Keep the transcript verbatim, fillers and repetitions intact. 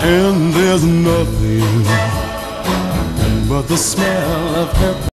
and there's nothing but the smell of her